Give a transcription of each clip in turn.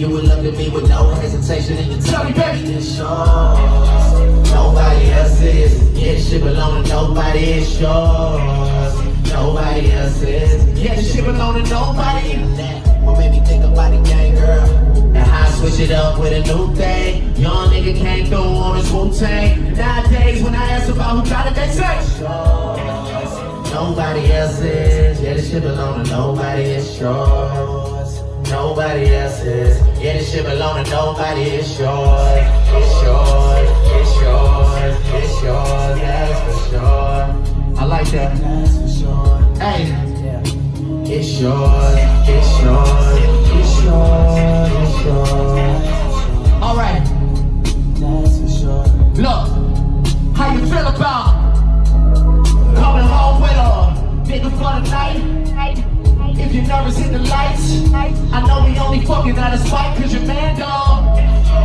you would look at me with no hesitation and you tell me, baby, it's yours. Nobody else's. Yeah, this shit belong to nobody, it's yours. Nobody else's. Yeah, this shit belong to nobody. What made me think about the gang, girl? And how I switch it up with a new thing. Young nigga came through on his Wu-Tang. Nowadays, when I ask about who got it, they say, yours. Nobody else's. Yeah, this shit belong to nobody, it's yours. Nobody else's. Yeah, this shit belong to nobody, it's yours. It's yours, it's yours, it's yours, that's for sure. I like that. That's for sure. Hey. It's yours, it's yours, it's yours, it's yours. Alright. That's for sure. Look, how you feel about coming home with a nigga for the night? If you're nervous, hit the lights. I know we only fucking out of spite cause your man dog.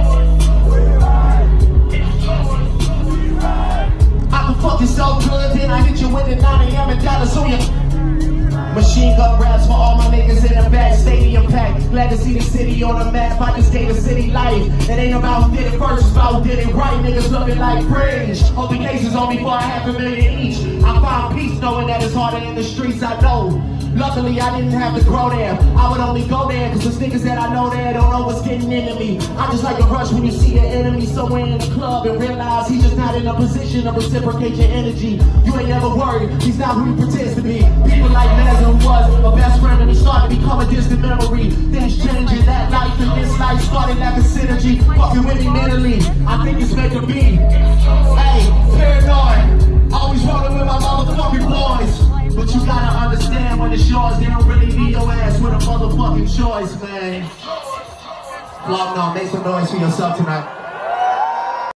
I can fuck you so good, then I hit you with the 9 AM and Dallas on you. Machine gun raps for all my niggas in the back, stadium packed. Glad to see the city on the map, I just gave the city life. It ain't about who did it first, it's about who did it right. Niggas looking like fringe, open cases on me for $500,000 each. I found peace knowing that it's harder in the streets, I know. Luckily I didn't have to grow there, I would only go there cause the niggas that I know there don't know what's getting into me. I just like to rush when you see your enemy somewhere in the club and realize he's just not in a position to reciprocate your energy. You ain't never worried, he's not who he pretends to be. People like Lesnar was a best friend and he started to become a distant memory. Things changing that life and this life started lacking synergy. Fucking with me mentally, I think it's meant to be. Hey, paranoid, always rolling with my motherfucking boys. But you gotta understand when it's yours, they don't really need your ass with a motherfucking choice, man. Flog Gnaw, make some noise for yourself tonight.